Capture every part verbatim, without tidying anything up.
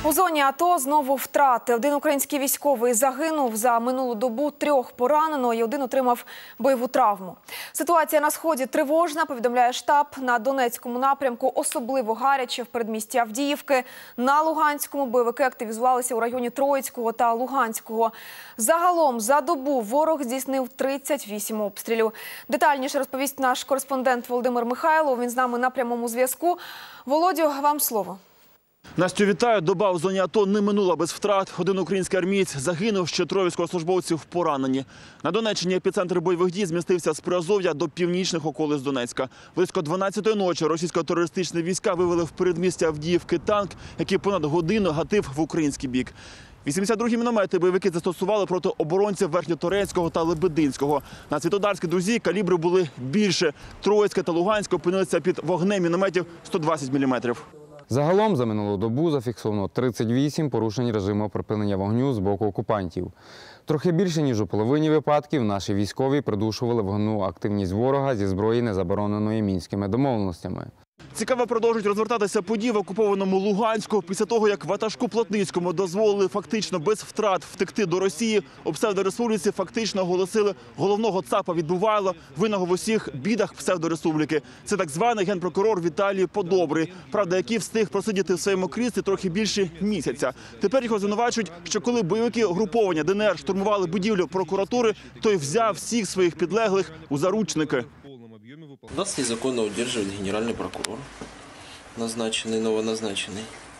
У зоні АТО знову втрати. Один український військовий загинув, за минулу добу трьох поранено і один отримав бойову травму. Ситуація на Сході тривожна, повідомляє штаб. На Донецькому напрямку особливо гаряче в передмісті Авдіївки. На Луганському бойовики активізувалися у районі Троїцького та Луганського. Загалом за добу ворог здійснив тридцять вісім обстрілів. Детальніше розповість наш кореспондент Володимир Михайлов. Він з нами на прямому зв'язку. Володю, вам слово. Настю, вітаю. Доба у зоні АТО не минула без втрат. Один український армієць загинув, ще троє військовослужбовців поранені. На Донеччині епіцентр бойових дій змістився з Приазов'я до північних околиць Донецька. Близько дванадцятої ночі російсько-терористичні війська вивели в передмістя Авдіївки танк, який понад годину гатив в український бік. вісімдесят другі міномети бойовики застосували проти оборонців Верхньоторецького та Лебединського. На Світлодарській дузі калібри були більше. Троїцьке та Луганське опинилися під вогнем мінометів сто двадцять міліметрів. Загалом за минулу добу зафіксовано тридцять вісім порушень режиму припинення вогню з боку окупантів. Трохи більше, ніж у половині випадків, наші військові придушували вогневу активність ворога зі зброї, не забороненої мінськими домовленостями. Цікаво продовжують розвертатися події в окупованому Луганську. Після того, як ватажку Плотницькому дозволили фактично без втрат втекти до Росії, у псевдореспубліці фактично оголосили головного ЦАПа Відбувайло, винного в усіх бідах псевдореспубліки. Це так званий генпрокурор Віталій Подобрий, правда, який встиг просидіти в своєму кріслі трохи більше місяця. Тепер його звинувачують, що коли бойовики угруповання ДНР штурмували будівлю прокуратури, той взяв всіх своїх підлеглих у заручники. Нас незаконно удерживает генеральный прокурор, назначенный, новоназначенный.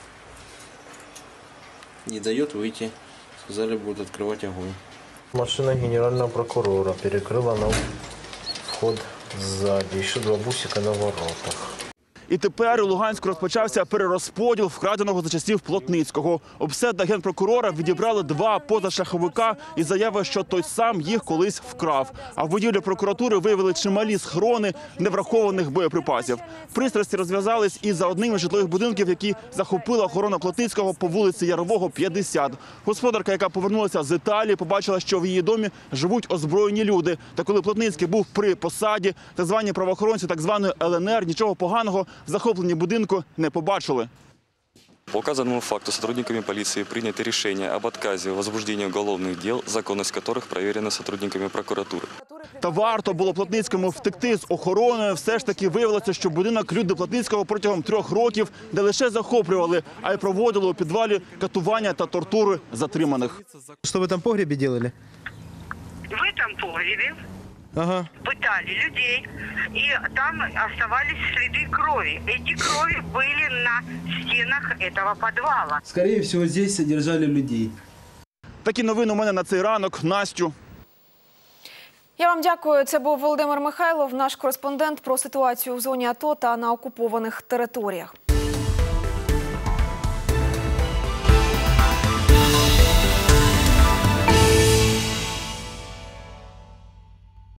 Не дает выйти, сказали, будут открывать огонь. Машина генерального прокурора перекрыла нам вход сзади, еще два бусика на воротах. І тепер у Луганську розпочався перерозподіл вкраденого за часів Плотницького. У псевдогенпрокурора відібрали два позашаховика і заяви, що той сам їх колись вкрав. А в будівлі прокуратури виявили чималі схорони неврахованих боєприпасів. Пристрасті розв'язались і за одним із житлових будинків, які захопила охорона Плотницького по вулиці Ярового, п'ятдесят. Господарка, яка повернулася з Італії, побачила, що в її домі живуть озброєні люди. Та коли Плотницький був при посаді, так звані правоохоронці так званої Л Н Р нічого поганого в захопленні будинку не побачили. По указанному факту сотрудниками полиции принято решение об отказе в возбуждении уголовных дел, законность которых проверена сотрудниками прокуратуры. Та варто було Плотницькому втекти з охороною, все ж таки виявилося, що будинок люди Плотницького протягом трьох років не лише захоплювали, а й проводили у підвалі катування та тортури затриманих. Що ви там в погребі робили? В этом погребе Ага. пытали людей, и там оставались следы крови. Эти крови были на стенах этого подвала. Скорее всего, здесь содержали людей. Такі новини у мене на цей ранок. Настю. Я вам дякую. Це був Володимир Михайлов, наш кореспондент про ситуацію в зоні АТО та на окупованих територіях.